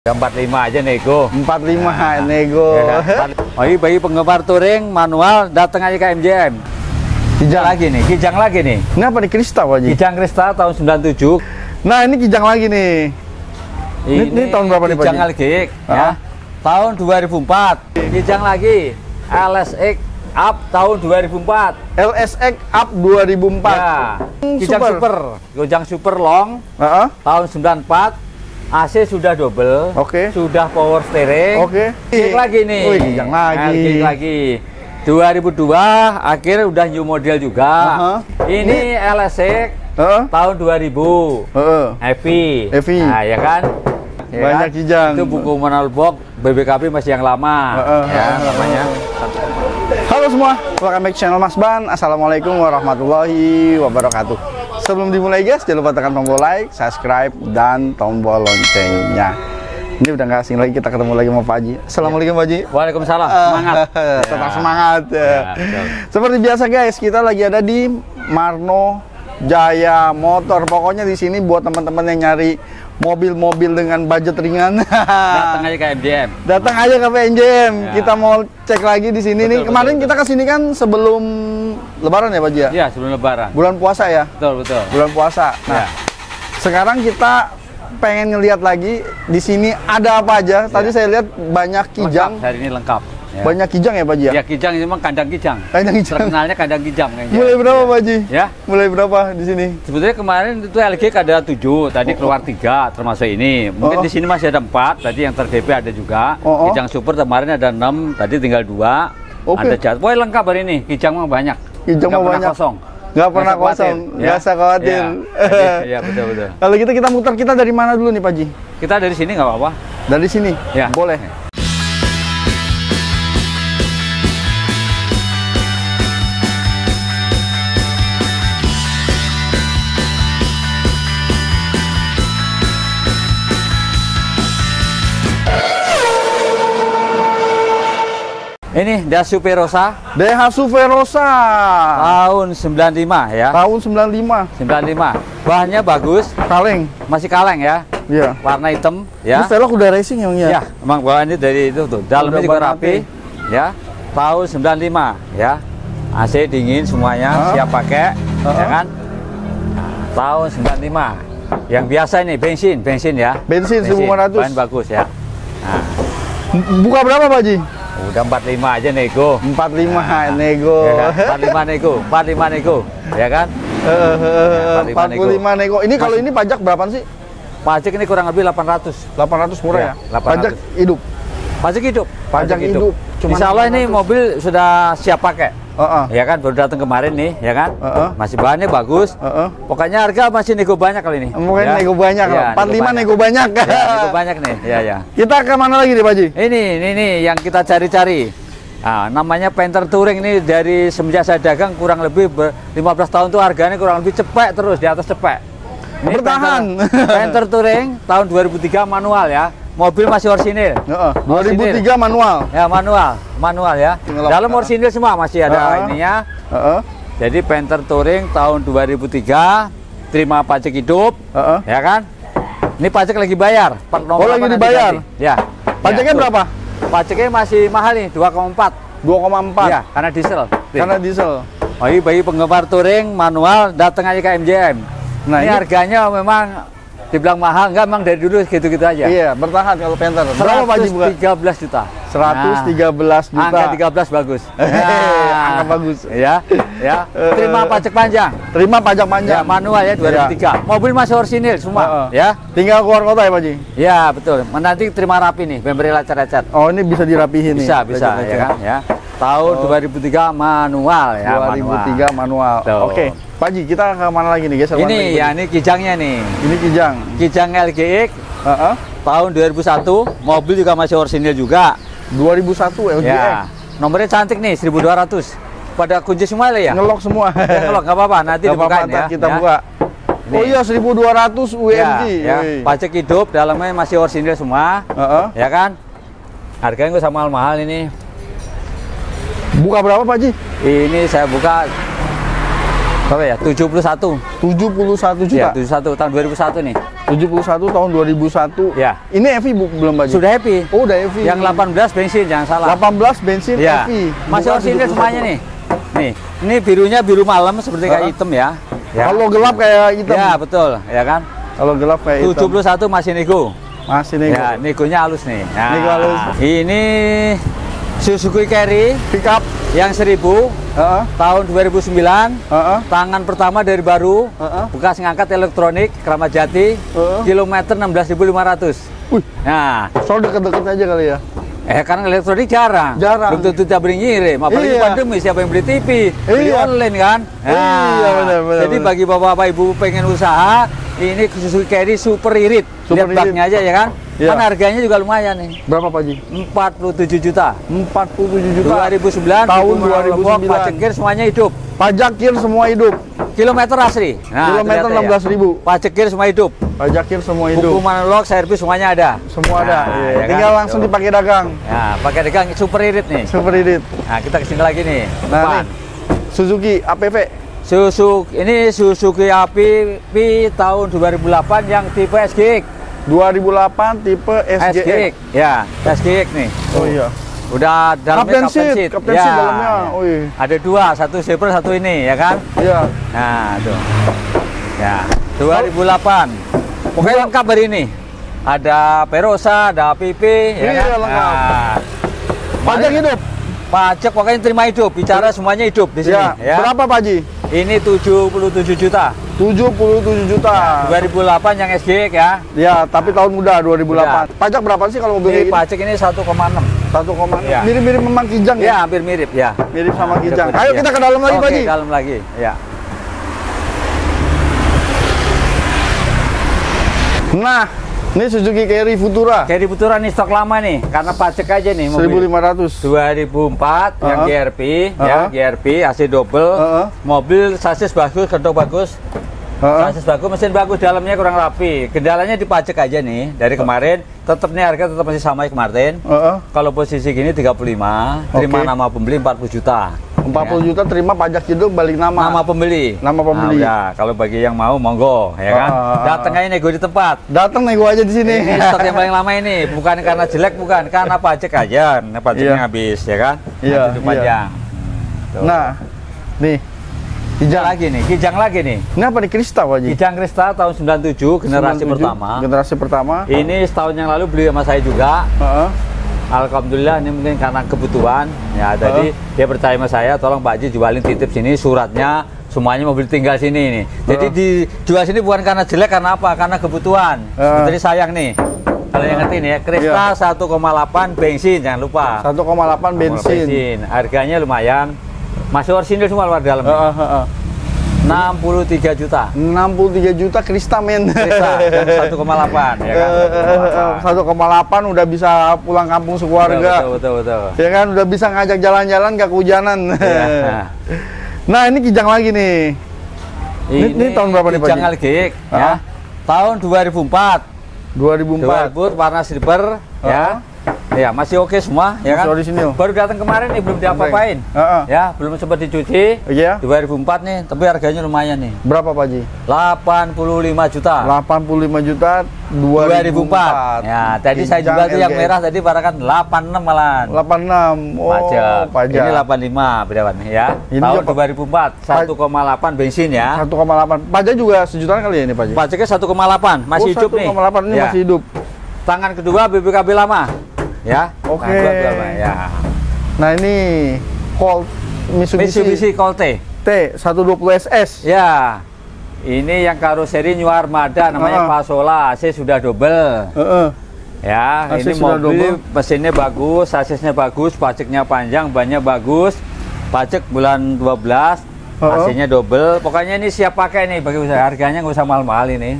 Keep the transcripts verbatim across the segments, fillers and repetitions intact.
empat puluh lima aja nego. empat puluh lima nah, nego. Ya, oh, ini bagi penggemar touring manual datang aja ke M J M. Kijang lagi nih, Kijang lagi nih. Ini apa nih, Krista Pak Haji? Kijang Krista tahun sembilan puluh tujuh. Nah, ini Kijang lagi nih. Ini, ini, ini tahun berapa nih Pak Haji? Kijang L G X ya. Tahun dua ribu empat. Kijang lagi L S X Up tahun dua ribu empat. L S X Up dua ribu empat. Ya. Kijang super. super. Kijang super long. Uh -huh. Tahun sembilan puluh empat. A C sudah double, oke. Okay. Sudah power steering, oke. Okay. lagi nih, oh, Kijang lagi, lagi. dua ribu dua akhir udah new model juga. Uh-huh. Ini, ini L S X uh-huh. tahun dua ribu, uh-huh. heavy, heavy. Nah ya kan, ya banyak kan? Kijang. Itu buku manual box B B K B masih yang lama, uh-huh. ya namanya. Halo semua, welcome back channel Mas Ban. Assalamualaikum warahmatullahi wabarakatuh. Sebelum dimulai guys, jangan lupa tekan tombol like, subscribe, dan tombol loncengnya. Ini udah nggak asing lagi, kita ketemu lagi sama Pak Haji. Assalamualaikum Pak Haji. Waalaikumsalam, semangat. Tetap ya. Semangat ya. Ya, seperti biasa guys, kita lagi ada di Marno Jaya Motor. Pokoknya di sini buat teman-teman yang nyari mobil-mobil dengan budget ringan. Datang aja ke M J M. Datang aja ke M J M. Ya. Kita mau cek lagi di sini betul, nih. Kemarin betul, kita kesini kan sebelum Lebaran ya Pak Haji? Iya, sebelum Lebaran. Bulan puasa ya? Betul, betul. Bulan puasa. Nah, ya. Sekarang kita pengen ngelihat lagi di sini ada apa aja. Tadi ya. Saya lihat banyak kijang. Lengkap, hari ini lengkap. Ya. Banyak kijang ya Pak Haji? Ya, kijang itu memang kandang kijang. Kandang kijang. Terkenalnya kandang kijang kayaknya. Mulai berapa ya. Pak Haji? Ya. Mulai berapa di sini? Sebetulnya kemarin itu L G ada tujuh, tadi keluar tiga termasuk ini. Mungkin oh, oh. di sini masih ada empat, tadi yang ter D P ada juga. Oh, oh. Kijang super kemarin ada enam, tadi tinggal dua. Okay. Ada jatuh. Wah, lengkap hari ini. Kijang mah banyak. Kijang mah banyak. Kosong. Nggak pernah kosong, nggak usah khawatir. Iya, betul betul. Kalau gitu kita muter, kita dari mana dulu nih Pak Haji? Kita dari sini nggak apa-apa. Dari sini? Ya. Boleh. Ini Daihatsu Verosa. Daihatsu Verosa. Tahun sembilan puluh lima ya. Tahun sembilan puluh lima. sembilan puluh lima. Bahannya bagus. Kaleng. Masih kaleng ya. Iya. Warna hitam ya. Ini velg udah racing emang ya? Ya, emang bahannya dari itu tuh. Dalamnya juga rapi. Ya. Tahun sembilan puluh lima ya. A C dingin semuanya, uh-huh. siap pakai, uh-huh. ya kan? Tahun sembilan puluh lima. Yang biasa ini bensin, bensin ya. Bensin, bensin. seribu lima ratus. Bahan bagus ya. Nah. Buka berapa Pak Haji? Udah empat puluh lima aja nego. empat puluh lima nah, nego. Ya kan? empat puluh lima nego, empat puluh lima nego, ya kan? Uh, ya, empat puluh lima nego. Ini kalau ini pajak berapa sih? Pajak ini kurang lebih delapan ratus. delapan ratus murah ya? ya? delapan ratus. Pajak hidup. Pajak hidup. Pajak, pajak hidup. hidup. Insya Allah ini mobil sudah siap pakai. Uh -uh. Ya kan, baru datang kemarin nih, ya kan? Uh -uh. Masih bahannya bagus. Uh -uh. Pokoknya harga masih nego banyak kali ini. Mungkin ya? nego banyak ya, empat puluh lima nego banyak. Ya, nego banyak nih. Ya, ya. Kita ke mana lagi nih Pak Haji? Ini, ini, ini yang kita cari-cari. Nah, namanya Panther Touring ini dari semenjak saya dagang kurang lebih lima belas tahun tuh harganya kurang lebih cepet terus di atas cepet. Ini bertahan. Panther, Panther Touring tahun dua ribu tiga manual ya. Mobil masih orsinil. Uh, dua ribu tiga manual. Ya, manual, manual ya. Tinggal dalam orsinil semua masih ada uh, ininya. Uh, uh. Jadi Panther Touring tahun dua ribu tiga terima pajak hidup, uh, uh. ya kan? Ini pajak lagi bayar. Oh, lagi dibayar. Nanti. Ya. Pajaknya ya, berapa? Pajaknya masih mahal nih, dua koma empat. dua koma empat. Ya, karena diesel. Karena diesel. Oh, ini bagi penggemar touring manual datang aja ke M J M. Nah, ini, ini harganya memang dibilang mahal, enggak, memang dari dulu gitu-gitu aja. Iya, bertahan kalau Panther. Berapa Pak Haji buka? seratus tiga belas juta. seratus tiga belas juta. Angka tiga belas bagus. Nah, angka bagus. Ya, ya. Terima pajak panjang. Terima pajak panjang. Ya, manual ya dua ribu tiga. Ya. Mobil masih orsinil semua, uh, uh. ya. Tinggal keluar kota ya Pak Haji? Ya, betul. Nanti terima rapi nih, memberi lecet-lecet. Oh, ini bisa dirapihin nih. Bisa, bisa, ya kan, ya. Tahun oh. dua ribu tiga manual ya, dua ribu tiga manual. manual. Oke. Okay. Pak Haji, kita ke mana lagi nih guys? Ini ya, ini kijangnya nih. Ini kijang. Kijang L G X. Uh -uh. Tahun dua ribu satu, mobil juga masih orsinil juga. dua ribu satu L G X. Ya. Nomornya cantik nih, seribu dua ratus. Pada kunci semua ya? Ngelok semua. Ya, ngelok, nggak apa-apa, nanti dibukain ya. Kita ya. buka. Ini. Oh iya, seribu dua ratus U M G. Ya, ya. Pajak hidup, dalamnya masih orsinil semua. Uh -uh. Ya kan? Harganya nggak sama mahal ini. Buka berapa Pak Haji? Ini saya buka berapa ya? tujuh puluh satu. tujuh puluh satu juta. Ya, tujuh puluh satu tahun dua ribu satu nih. tujuh puluh satu tahun dua ribu satu. Ya. Ini E V bu, belum Pak Haji? Sudah happy. Oh, udah E V. Yang delapan belas bensin, jangan salah. delapan belas bensin Ya. E V. Masih Bukan orisinil tujuh puluh satu. semuanya nih. Nih, ini birunya biru malam seperti kayak Uh-uh. hitam ya. Ya. Kalau gelap kayak hitam. Ya, betul, ya kan? Kalau gelap kayak hitam. tujuh puluh satu masih nego. Masih nego. Ya, negonya halus nih. Nah, Nego halus. Ini Suzuki Carry Pickup. yang seribu Heeh. tahun dua ribu sembilan. Heeh. Tangan pertama dari baru. Heeh. Bekas ngangkat elektronik, Kramat Jati. Heeh. Kilometer enam belas ribu lima ratus. Wih, Nah, soal deket-deket aja kali ya. eh karena elektronik jarang. Jarang. Belum tentu tiap hari ngirim. Apalagi Iya. pandemi, siapa yang beli T V? Beli Iya. online kan? Iya, benar, benar, Jadi benar. bagi bapak-bapak ibu pengen usaha, ini Suzuki Carry super irit. Super Lihat irit. baknya aja ya kan? Iya. Kan harganya juga lumayan nih. Berapa Pak Haji? empat puluh tujuh juta. empat puluh tujuh juta. dua ribu sembilan Tahun buku dua ribu Lombok, sembilan. pajak kir semuanya hidup. Pajak kir semua hidup. Kilometer asli. Nah, Kilometer ternyata enam belas ribu. Ya. Pajak kir semua hidup. Pajak kir semua Buku hidup. monolog, servis semuanya ada. Semua ada. Nah, Iya. ya kan? Tinggal langsung Tuh. dipakai dagang. Ya, pakai degang super irit nih. Super irit. Nah, kita kesini lagi nih. Nah, Depan. nih. Suzuki A P V. Suzuki ini Suzuki A P V tahun dua ribu delapan yang tipe S G X. dua ribu delapan tipe S G X. Ya, S G X nih. Oh iya. Udah dalamnya Captain seat, captain Ya, seat dalamnya. Oh iya. Ada dua, satu zebra, satu ini ya kan? Iya. Nah, tuh. Ya, dua ribu delapan. Pokoknya lengkap hari ini. Ada Perosa, ada A P P, ya Iya, kan? lengkap. Nah, Pajak hidup. pajak pokoknya terima hidup, bicara semuanya hidup di sini. Ya. Ya. Berapa Pak Haji? Ini tujuh puluh tujuh juta. tujuh puluh tujuh juta. dua ribu delapan yang S G X ya. Ya, tapi tahun muda dua ribu delapan. Pajak berapa sih kalau mobil Ini kayak gini? pajak ini satu koma enam. satu koma enam. Ya. Mirip-mirip memang Kijang Ya, ya? hampir mirip ya. Mirip sama Nah, Kijang. udah, Ayo ya. kita ke dalam lagi Pak Oke, Haji. dalam lagi. Ya. Nah, ini Suzuki Carry Futura. Carry Futura nih stok lama nih, karena pajak aja nih mobil. seribu lima ratus. dua ribu empat yang Uh-huh. G R P Uh-huh. ya, G R P A C double. Uh-huh. Mobil sasis bagus, kedok bagus. Heeh. Sasis bagus, mesin bagus, dalamnya kurang rapi. Kendalanya di pajak aja nih. Dari kemarin tetap nih harga tetap masih sama kayak kemarin. Heeh. Kalau posisi gini tiga puluh lima, terima Oke. nama pembeli empat puluh juta. empat puluh Ya. juta terima pajak hidup balik nama. Nama pembeli. Nama pembeli. Nah, udah. Kalau bagi yang mau monggo, ya kan. Ah, ah, ah. Datang aja nego di tempat. Datang nego aja di sini. Ini stok yang paling lama ini, bukan karena jelek, bukan karena pajak aja. Nah, pajaknya Iya. habis, ya kan. Iya, Hidup iya. panjang. Tuh. Nah, nih. Kijang Kijang. lagi nih, Kijang lagi nih. Ini apa nih Krista Pak Haji? Kijang Krista tahun sembilan puluh tujuh, generasi sembilan puluh tujuh, pertama. Generasi pertama. Ini setahun yang lalu beli sama saya juga. Heeh. Alhamdulillah ini mungkin karena kebutuhan. Ya, tadi dia percaya sama saya, tolong Pak Haji jualin titip sini suratnya. Semuanya mobil tinggal sini nih. Jadi Uh. dijual sini bukan karena jelek, karena apa? Karena kebutuhan. Uh. Jadi sayang nih. Kalau yang ngerti nih ya, Krista satu koma delapan bensin, jangan lupa. satu koma delapan bensin. Harganya lumayan. Masih orisinil semua luar dalam. Heeh, heeh. enam puluh tiga juta. enam puluh tiga juta Krista men. Krista dan satu koma delapan ya kan. satu koma delapan udah bisa pulang kampung sekeluarga. Betul betul betul. Ya kan udah bisa ngajak jalan-jalan gak kehujanan. Ya, nah. Nah, ini Kijang lagi nih. Ini, ini tahun berapa nih Pak Kijang Haji? L G X Ah. ya. Tahun dua ribu empat. dua ribu dua empat. ribu warna silver ya. Ya, masih oke semua ya Masih kan. orisinil. Baru datang kemarin nih, belum diapa-apain. Heeh. Ya, belum sempat dicuci. Iya. dua ribu empat nih, tapi harganya lumayan nih. Berapa Pak Haji? delapan puluh lima juta. delapan puluh lima juta dua ribu empat. Ya, tadi saya Kijang juga tuh yang L G X. merah tadi barakan delapan puluh enam malahan. delapan puluh enam. Oh, Pajak. pajak. Ini delapan puluh lima bedawan ya. Ini Tahun juga dua ribu empat, satu koma delapan bensin ya. satu koma delapan. Pajak juga sejutaan kali ya ini Pak Haji? Pajaknya satu koma delapan, masih Oh, hidup nih. satu koma delapan ini Ya. masih hidup. Tangan kedua B B K B lama. Ya. Oke. Tangan kedua B B K B, ya. Nah, ini Colt Mitsubishi, Mitsubishi Colte. T seratus dua puluh S S. Ya. Ini yang karoseri New Armada namanya Ah. Pasola, A C sudah double. Heeh. Ya, A C ini sudah mobil double. mesinnya bagus, sasisnya bagus, pajaknya panjang, bannya bagus. Pajak bulan dua belas, Uh-uh. A C-nya double. Pokoknya ini siap pakai nih bagi usaha. Harganya nggak usah mahal-mahal ini.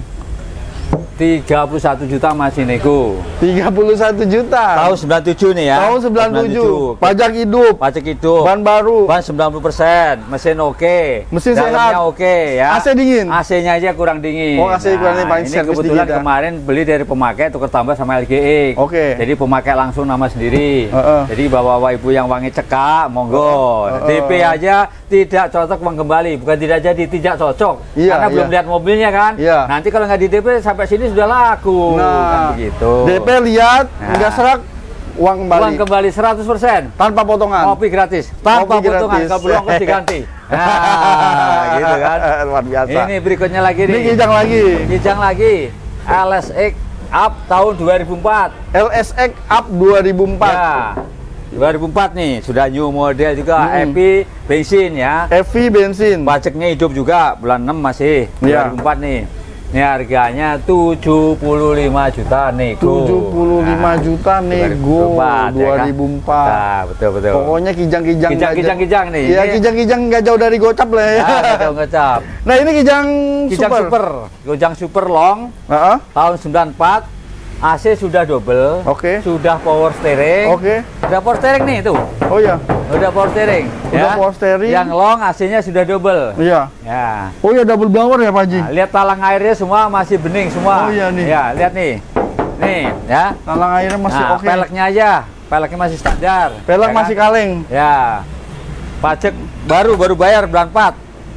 tiga puluh satu juta masih nego. tiga puluh satu juta. Tahun sembilan puluh tujuh nih ya. Tahun sembilan puluh tujuh. Pajak hidup. Pajak hidup. Ban baru. Ban sembilan puluh persen, mesin oke. Mesin dalamnya sehat. oke ya. A C dingin. A C-nya aja kurang dingin. Oh, A C kurang dingin, paling ini servis kebetulan dikit ya. kemarin beli dari pemakai tukar tambah sama L G X. Oke. Jadi pemakai langsung nama sendiri. Heeh. Jadi bawa-bawa ibu yang wangi cekak, monggo. Heeh. D P aja tidak cocok uang kembali, bukan tidak jadi, tidak cocok. Iya, karena iya. belum lihat mobilnya kan. Iya. Nanti kalau nggak di D P sampai sini sudah laku. Nah, kan begitu. D P lihat, Nah. nggak serak, uang kembali. Uang kembali seratus persen. Tanpa potongan. Kopi gratis. Tanpa Kopi potongan, gratis. kalau belum ongkos diganti. Nah, gitu kan. Luar biasa. Ini berikutnya lagi nih. Ini kijang lagi. Kijang lagi. L S X Up tahun dua ribu empat. L S X Up dua ribu empat. Ya. dua ribu empat nih, sudah new model juga, Hmm. E V bensin ya. E V bensin. Pajaknya hidup juga, bulan enam masih. Ya. dua ribu empat nih. Ini harganya tujuh puluh lima juta nego. tujuh puluh lima juta nego dua ribu empat. Nah, betul betul. Pokoknya kijang-kijang Kijang, nggak kijang, jauh- kijang nih. Iya, Ini- kijang-kijang nggak jauh dari gocap lah ya. Ah, betul, ngecap. Nah, ini kijang, Kijang super. super. Kijang super long Heeh. tahun sembilan puluh empat. A C sudah double. Oke. Sudah power steering. Oke. Udah power steering nih tuh. Oh iya. Udah power steering. Udah power steering. Yang long A C-nya sudah double. Iya. Ya. Oh iya, double blower ya, Pak Haji? Nah, lihat talang airnya semua masih bening semua. Oh iya nih. Ya, lihat nih. Nih, ya. Talang airnya masih Nah, oke. peleknya aja. Peleknya masih standar. Pelek ya kan? masih kaleng. Ya. Pajak baru baru bayar bulan empat.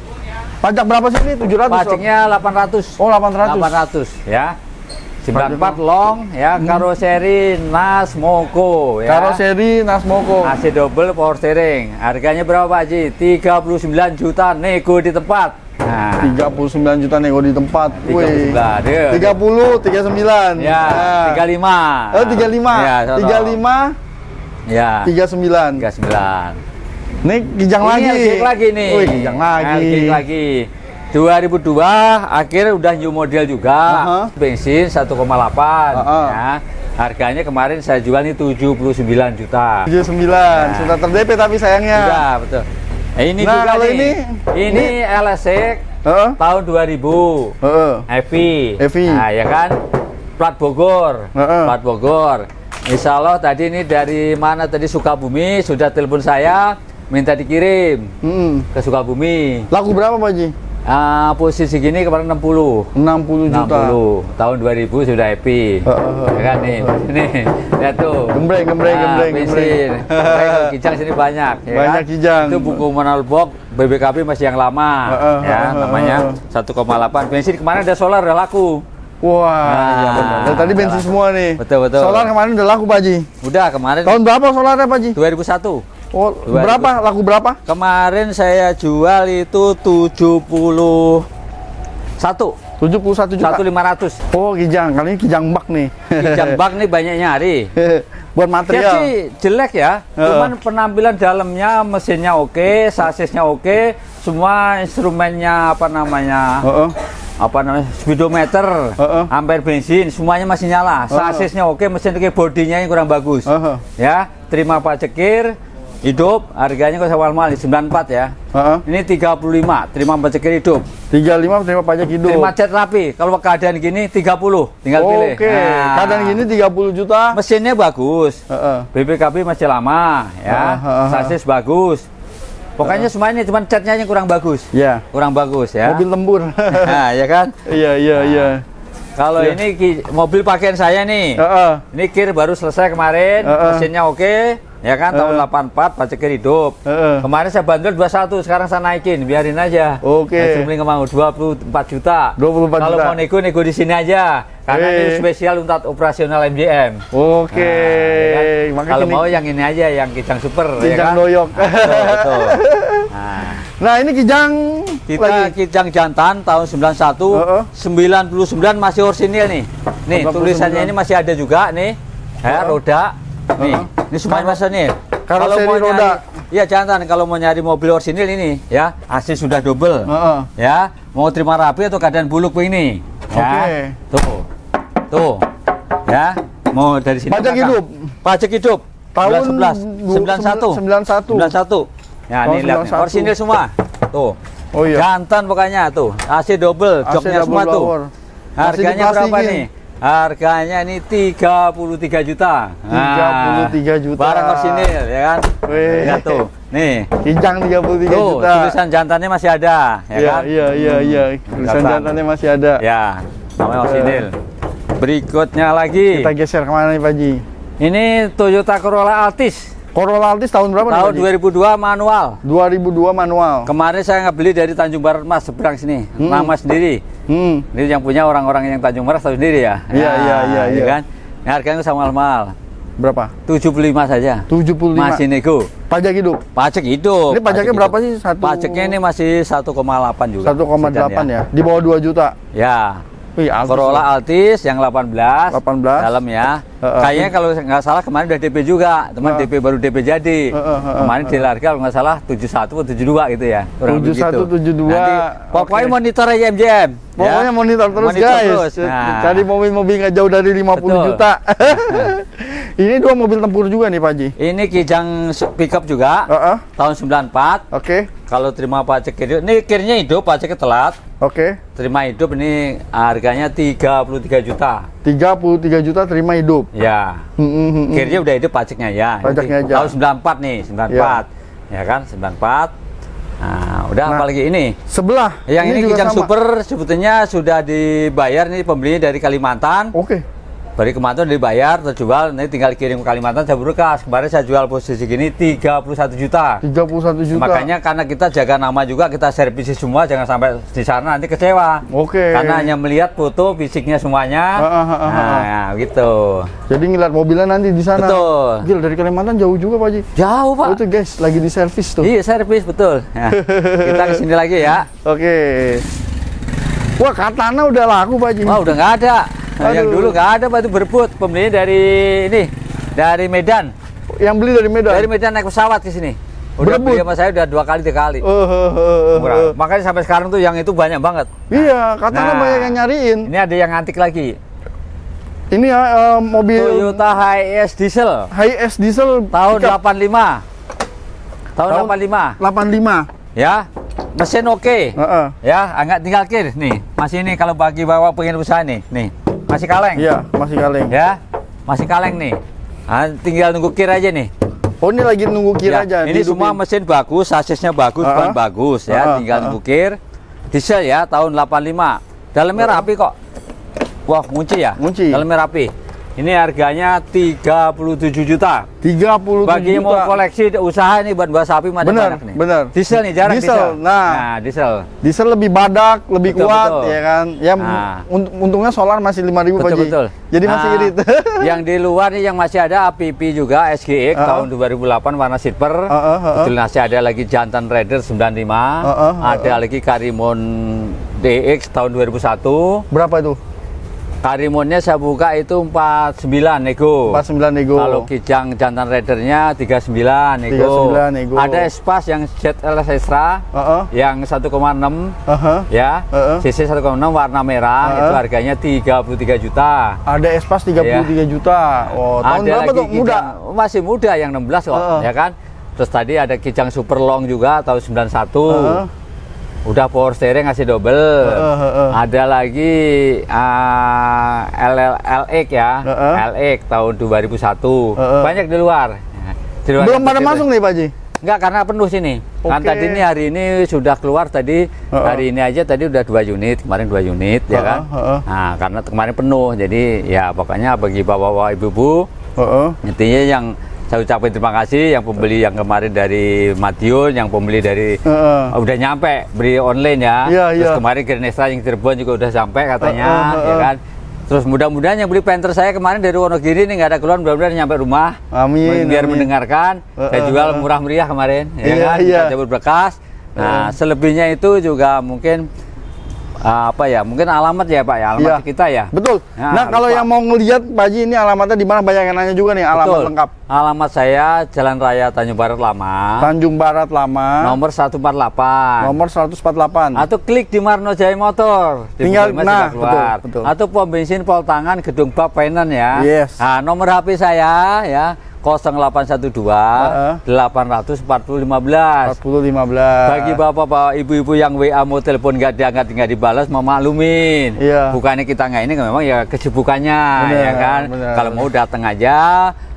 Pajak berapa sih ini? tujuh ratus? Pajaknya delapan ratus. Oh, delapan ratus. delapan ratus, ya. sembilan puluh empat Pajaknya. long ya, Hmm. karoseri Nas Moko ya. Karoseri Nasmoko. A C double power steering. Harganya berapa Pak Haji? tiga puluh sembilan juta nego di tempat. Nah, tiga puluh sembilan juta nego di tempat. tiga puluh sembilan. Ya. tiga puluh, tiga puluh sembilan. Ya, tiga puluh lima. Oh, tiga puluh lima. Ya, sono. tiga puluh lima, Ya. tiga puluh sembilan. tiga puluh sembilan. Nih kijang Ini lagi. L G lagi nih. Wih, kijang lagi. L G lagi. dua ribu dua akhir udah new model juga. Uh-huh. Bensin satu koma delapan Uh-huh. ya. Harganya kemarin saya jual ini tujuh puluh sembilan juta. tujuh puluh sembilan. Nah. Sudah ter-D P tapi sayangnya. Sudah, betul. Nah, ini Nah, juga kalau nih. ini, Ini L S X Heeh. tahun dua ribu. Heeh. E V. E V. Nah, ya kan? Plat Bogor. Heeh. Plat Bogor. Insya Allah tadi ini dari mana tadi Sukabumi sudah telepon saya minta dikirim Hmm. ke Sukabumi. Laku berapa, Pak Haji? Ah, posisi gini kemarin enam puluh. enam puluh enam juta. puluh. Tahun dua ribu sudah E V. Heeh. Ya kan nih. Nih, lihat tuh. Gembreng, gembreng, Nah, gembreng, bensin. gembreng. Gembreng, kalau kijang sini banyak. ya Banyak kan? kijang. Itu buku manual box B B K B masih yang lama. Heeh, Ya, heeh, namanya heeh. satu koma delapan. Bensin kemarin ada solar udah laku. Wah, Nah, iya benar. Dari tadi bensin betul. semua nih. Betul, betul. Solar kemarin udah laku, Pak Haji. Udah kemarin Tahun berapa solarnya, Pak Haji? dua ribu satu. Oh, Dua ribu. berapa? Laku berapa? Kemarin saya jual itu tujuh puluh satu. tujuh puluh satu juta. satu lima ratus. Oh, kijang. Kali ini kijang bak nih. Kijang bak nih banyak nyari. Buat Dia material. sih jelek ya, Heeh. cuman penampilan dalamnya, mesinnya oke, sasisnya oke, semua instrumennya apa namanya, Heeh. apa namanya, speedometer, Heeh. ampere bensin, semuanya masih nyala, Heeh. sasisnya oke, mesin oke, bodinya yang kurang bagus, Heeh. ya, terima pajekir, hidup, harganya kok awal mahal sembilan puluh empat ya, Heeh. ini tiga puluh lima, terima pajekir hidup, tiga puluh lima terima pajak hidup. terima cat rapi, kalau keadaan gini tiga puluh, tinggal pilih. Oke, Nah, kadang gini tiga puluh juta. mesinnya bagus. Heeh. B B K B masih lama ya, Ah, ah, ah. sasis bagus. Pokoknya semuanya cuma catnya yang kurang bagus, Ya. kurang bagus ya. Mobil tempur. Nah, ya kan. Iya, iya, iya. Kalau Ya. ini ki- mobil pakaian saya nih, Heeh. ini kir baru selesai kemarin, Ah, ah. mesinnya oke, ya kan tahun Ah. delapan puluh empat, pajak kir hidup. Heeh. Kemarin saya bandel dua puluh satu, sekarang saya naikin, biarin aja. Oke. Nah, Jumlahnya mau dua puluh empat juta. dua puluh empat Kalau juta. mau nego nego di sini aja, karena Eh. ini spesial untuk operasional M J M. Oke. Nah, ya kan? Makanya Kalau ini mau yang ini aja, yang kijang super, ya kijang kan? doyok. Nah, betul, betul. Nah, Nah, ini kijang kita lagi. kijang jantan tahun sembilan puluh satu, Heeh. sembilan puluh sembilan masih orsinil nih. Nih, sembilan puluh tulisannya sembilan. ini masih ada juga nih. Ya, Heeh. roda. Nih, Heeh. ini semuanya masih nih. karoseri mau roda. nyari- Iya, jantan kalau mau nyari mobil orsinil ini, ya, A C sudah double. Heeh. Ya, mau terima rapi atau keadaan buluk ini. Ya. Oke. Tuh. Tuh. Ya, mau dari sini. Pajak ke belakang. hidup. Pajak hidup. Tahun sebelas, sembilan puluh satu. sembilan puluh satu. sembilan puluh satu. Ya, Tahun ini lihat nih. sembilan puluh satu. Orsinil semua. Tuh. Oh iya. Jantan pokoknya tuh. A C double, A C joknya double semua tuh. blower. Masih Harganya berapa diplastikin. nih? Harganya ini tiga puluh tiga juta. tiga puluh tiga Nah, juta. barang orsinil ya kan? Wih. Lihat tuh. Nih. Kijang tiga puluh tiga Tuh, juta. tulisan jantannya masih ada, ya Iya, kan? iya, iya, iya. Tulisan Jantan. jantannya masih ada. Ya, namanya orsinil. Berikutnya lagi. Kita geser kemana nih, Pak Haji? Ini Toyota Corolla Altis Corolla Altis tahun berapa? Tahun nih, dua ribu dua manual. dua ribu dua manual. Kemarin saya ngebeli dari Tanjung Barat Mas, seberang sini. Hmm. Nama sendiri. Hmm. Ini yang punya orang-orang yang Tanjung Barat tahu sendiri ya. Iya, iya, iya, iya. Kan? Ini harganya sama mahal. Berapa? tujuh puluh lima saja. tujuh puluh lima. Masih nego. Pajak hidup. Pajak hidup. Ini pajaknya Pajak berapa hidup. sih? Satu... Pajaknya ini masih satu koma delapan juga. satu koma delapan sedan ya. Di bawah dua juta. Ya. Wih, Altis Corolla ya. Altis yang delapan belas. delapan belas. Dalam ya. Uh, uh. Kayaknya kalau nggak salah kemarin udah D P juga. Teman Uh. D P baru D P jadi. Uh, uh, uh, uh, kemarin uh. di harga kalau nggak salah tujuh puluh satu atau tujuh puluh dua gitu ya. Kurang tujuh puluh satu, begitu. tujuh puluh dua. Nanti, pokoknya Oke. monitor aja M J M. Pokoknya ya. monitor terus Monitor guys. terus. Nah. Cari mobil-mobil nggak jauh dari lima puluh Betul. juta. Ini dua mobil tempur juga nih Pak Haji. Ini Kijang pickup juga. Uh, uh. Tahun sembilan puluh empat. Oke. Kalau terima pajak hidup, ini kirnya hidup, pajaknya telat. Oke. Terima hidup ini harganya tiga puluh tiga juta. tiga puluh tiga juta terima hidup. Ya. Hmm, hmm, hmm, hmm. Kirnya udah hidup pajaknya ya. Pajaknya Ini aja. Tahun sembilan puluh empat nih, sembilan puluh empat. Ya, kan, sembilan puluh empat. Nah, udah Nah, apalagi ini. Sebelah. Yang ini, juga Kijang sama. Super sebetulnya sudah dibayar nih pembelinya dari Kalimantan. Oke. Dari Kalimantan dibayar, terjual, nanti tinggal kirim ke Kalimantan saya berkas. Kemarin saya jual posisi gini tiga puluh satu juta. tiga puluh satu juta. Makanya karena kita jaga nama juga, kita servis semua, jangan sampai di sana nanti kecewa. Oke. Karena hanya melihat foto fisiknya semuanya. Ah, ah, ah, ah, Nah, gitu. Jadi ngeliat mobilnya nanti di sana. Betul. Gil, dari Kalimantan jauh juga Pak Haji. Jauh, Pak. Oh, itu guys, lagi di servis tuh. Iya, servis betul. Nah, kita kesini lagi ya. Oke. Wah, Katana udah laku Pak Haji. Wah, udah nggak ada. Nah, yang Aduh. dulu nggak ada, Pak, itu berebut. Pembelinya dari ini, dari Medan. Yang beli dari Medan. Dari Medan naik pesawat ke sini. Udah Berebut? beli sama saya udah dua kali, tiga kali. Uh, uh, uh, uh, Murah. uh. Makanya sampai sekarang tuh yang itu banyak banget. Iya, Katana Nah. banyak yang nyariin. Ini ada yang antik lagi. Ini ya eh, mobil Toyota Hiace diesel Hiace diesel tahun pickup. delapan puluh lima. Tahun, Tahun delapan puluh lima. delapan puluh lima. Ya. Mesin oke. Heeh. Ya, enggak tinggal kir nih. Masih ini kalau bagi bawa pengen usaha nih. Nih, masih kaleng. Iya, masih kaleng. Ya. Masih kaleng nih. Nah, tinggal nunggu kir aja nih. Oh, ini lagi nunggu kir Ya, aja. ini dihidupin. semua mesin bagus, sasisnya bagus, Uh-uh. ban bagus ya, Uh-uh, tinggal uh-uh. nunggu kir. Diesel ya, tahun delapan puluh lima. Dalamnya Uh-uh. rapi kok. Wah, ngunci ya? Ngunci. Dalamnya rapi. Ini harganya tiga puluh tujuh juta. tiga puluh tujuh Bagi yang mau juta. koleksi usaha nih buat buah sapi macam Bener, banyak nih. bener. Diesel nih jarang Diesel, diesel. nah. diesel. Diesel lebih badak, lebih Betul, kuat, betul. ya kan? Ya Nah. unt- untungnya solar masih lima ribu Pak Betul Haji. betul. Jadi masih Nah, irit. Yang di luar nih yang masih ada A P P juga S G X Uh-uh. tahun dua ribu delapan warna silver. Uh-uh, uh-uh. Betul masih ada lagi jantan Raider sembilan puluh lima. Uh-uh, uh-uh. Ada lagi Karimun D X tahun dua ribu satu. Berapa itu? Karimunnya saya buka itu empat puluh sembilan nego. empat puluh sembilan nego. Kalau Kijang jantan Raidernya tiga puluh sembilan nego. tiga puluh sembilan nego. Ada Espas yang Z L S Extra Heeh. yang satu koma enam Heeh. ya. Heeh. C C satu koma enam warna merah Heeh. itu harganya tiga puluh tiga juta. Ada Espas tiga puluh tiga juta. Oh, tahun Ada berapa lagi tuh? Muda. Kijang- masih muda yang enam belas kok, Heeh. ya kan? Terus tadi ada Kijang Super Long juga tahun sembilan puluh satu. Heeh. Udah power steering ngasih double. Heeh, heeh. Ada lagi uh, L L L X ya. Heeh. L X tahun dua ribu satu. Heeh. Banyak di luar. Di luar Belum pada gitu. masuk nih Pak Haji. Enggak, karena penuh sini. Kan Oke. tadi ini hari ini sudah keluar tadi. Heeh. Hari ini aja tadi udah dua unit, kemarin dua unit ya Heeh, kan. heeh. Nah, karena kemarin penuh. Jadi ya pokoknya bagi bapak-bapak ibu-ibu Heeh. intinya yang saya ucapkan terima kasih yang pembeli yang kemarin dari Madiun, yang pembeli dari Heeh. oh, udah nyampe beli online ya. Iya, Terus iya. kemarin Grand Extra yang Cirebon juga udah sampai katanya, Heeh, heeh. ya kan. Terus mudah-mudahan yang beli Panther saya kemarin dari Wonogiri ini nggak ada keluhan, mudah-mudahan nyampe rumah. Amin, Biar amin. mendengarkan. Heeh, Saya jual heeh. murah meriah kemarin, ya Iya, kan. iya. Kita cabut berkas. Nah, selebihnya itu juga mungkin uh, apa ya? Mungkin alamat ya Pak ya, alamat Iya. kita ya. Betul. Ya, Nah, kalau lupa. yang mau ngelihat Pak Haji ini alamatnya di mana? Banyak yang nanya juga nih alamat Betul. lengkap. Alamat saya Jalan Raya Tanjung Barat Lama. Tanjung Barat Lama. Nomor seratus empat puluh delapan. Nomor seratus empat puluh delapan. Atau klik di Marno Jaya Motor. Di Tinggal- Google Maps nah, sudah keluar. betul, betul. Atau pom bensin Pol Tangan Gedung Bab Penen ya. Yes. Nah, nomor H P saya ya nol delapan satu dua Heeh. delapan empat nol lima belas. empat puluh lima belas. Bagi bapak-bapak ibu-ibu yang W A mau telepon nggak diangkat nggak dibalas, mau maklumin. Iya. Bukannya kita nggak ini, memang ya kesibukannya Bener, ya kan. bener. Kalau mau datang aja,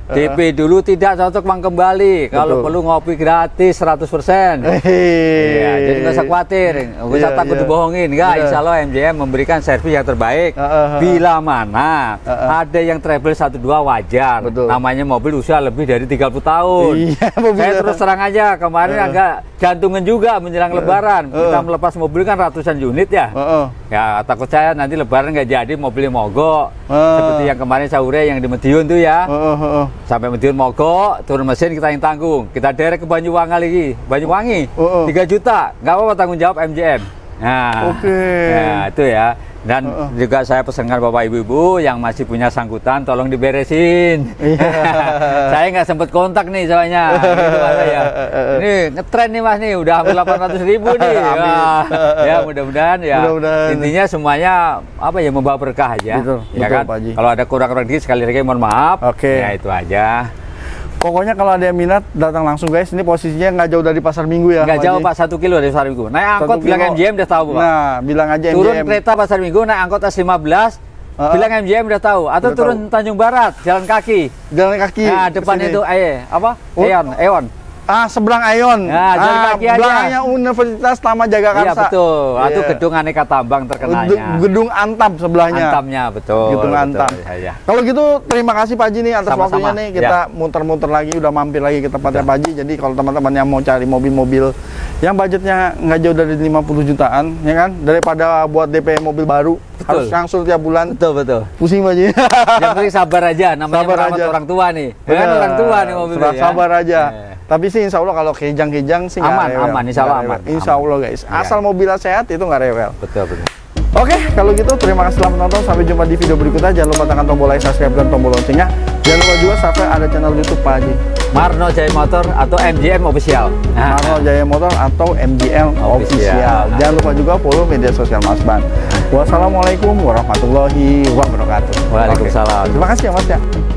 D P dulu tidak cocok uang kembali. Kalau perlu ngopi gratis seratus persen. Iya, jadi nggak usah khawatir, nggak usah Iya, takut iya. dibohongin. Nggak, Iya. insya Allah M J M memberikan servis yang terbaik. Uh, uh, uh. Bila mana Uh, uh. ada yang travel satu dua wajar. Betul. Namanya mobil usia lebih dari tiga puluh tahun. Iya, mobil. Saya terus terang aja, kemarin Uh. agak jantungan juga menjelang Lebaran. Uh. Kita melepas mobil kan ratusan unit ya. Uh, uh. Ya takut saya nanti Lebaran nggak jadi, mobilnya mogok. Uh. Seperti yang kemarin sahurnya yang di Madiun tuh ya. Uh, uh, uh. Sampai Madiun mogok, turun mesin kita yang tanggung. Kita derek ke Banyuwangi lagi, Banyuwangi, Uh, uh. tiga juta, nggak apa-apa tanggung jawab M J M. Nah, Oke. nah itu ya. Dan Uh, uh. juga saya pesankan Bapak Ibu-Ibu yang masih punya sangkutan, tolong diberesin. Iya. Saya nggak sempet kontak nih soalnya. Gitu, Mas, ya. Ini ngetren nih Mas nih, udah hampir delapan ratus ribu nih. Amin. Wah, ya mudah-mudahan ya. Mudah-mudahan. Intinya semuanya apa ya, membawa berkah aja. Betul, ya betul, kan? Pak Haji. Kalau ada kurang-kurang dikit sekali lagi mohon maaf. Oke. Ya itu aja. Pokoknya kalau ada yang minat datang langsung guys. Ini posisinya nggak jauh dari Pasar Minggu ya. Nggak Pak jauh Haji? Pak, satu kilo dari Pasar Minggu. Naik angkot Satu bilang kilo. M J M udah tahu Pak. Nah, bilang aja Turun M J M. kereta Pasar Minggu, naik angkot S lima belas, Uh-uh. bilang M J M udah tahu. Atau Udah turun Tanjung Barat, jalan kaki. Jalan kaki. Nah, depan kesini. itu eh apa? Oh. Eon, Eon. Ah, seberang Aeon. Nah, jalan ah, kaki aja. belakangnya Universitas Taman Jagakarsa. Iya betul. Atau Iya. gedung Aneka Tambang terkenalnya. Gedung- Gedung Antam sebelahnya. Antamnya betul. Gedung betul, Antam. iya. Kalau gitu terima kasih Pak Haji nih atas Sama-sama. waktunya nih. Kita muter-muter lagi, udah mampir lagi ke tempatnya Pak Haji. Jadi kalau teman-teman yang mau cari mobil-mobil yang budgetnya nggak jauh dari lima puluh jutaan, ya kan? Daripada buat D P mobil baru, Betul. harus langsung tiap bulan. Betul betul. Pusing Pak Haji. Yang penting sabar aja, namanya Sabar merawat aja. orang tua nih. Ya kan, Bener. orang tua nih mobilnya Serah ya. Sabar aja. Eh. Tapi sih insya Allah kalau kejang-kejang sih nggak Aman, rewel. aman, insya Allah Nggak aman, rewel. Insya aman. Allah guys. Iya. Asal mobilnya sehat itu nggak rewel. Betul betul. Oke, kalau gitu terima kasih telah menonton. Sampai jumpa di video berikutnya. Jangan lupa tekan tombol like, subscribe, dan tombol loncengnya. Jangan lupa juga subscribe ada channel YouTube Pak Haji. Marno Jaya Motor atau M J M Official. Marno Jaya Motor atau M J M Official. Official. Jangan lupa juga follow media sosial Mas Ban. Wassalamualaikum warahmatullahi wabarakatuh. Waalaikumsalam. Oke. Terima kasih ya Mas ya.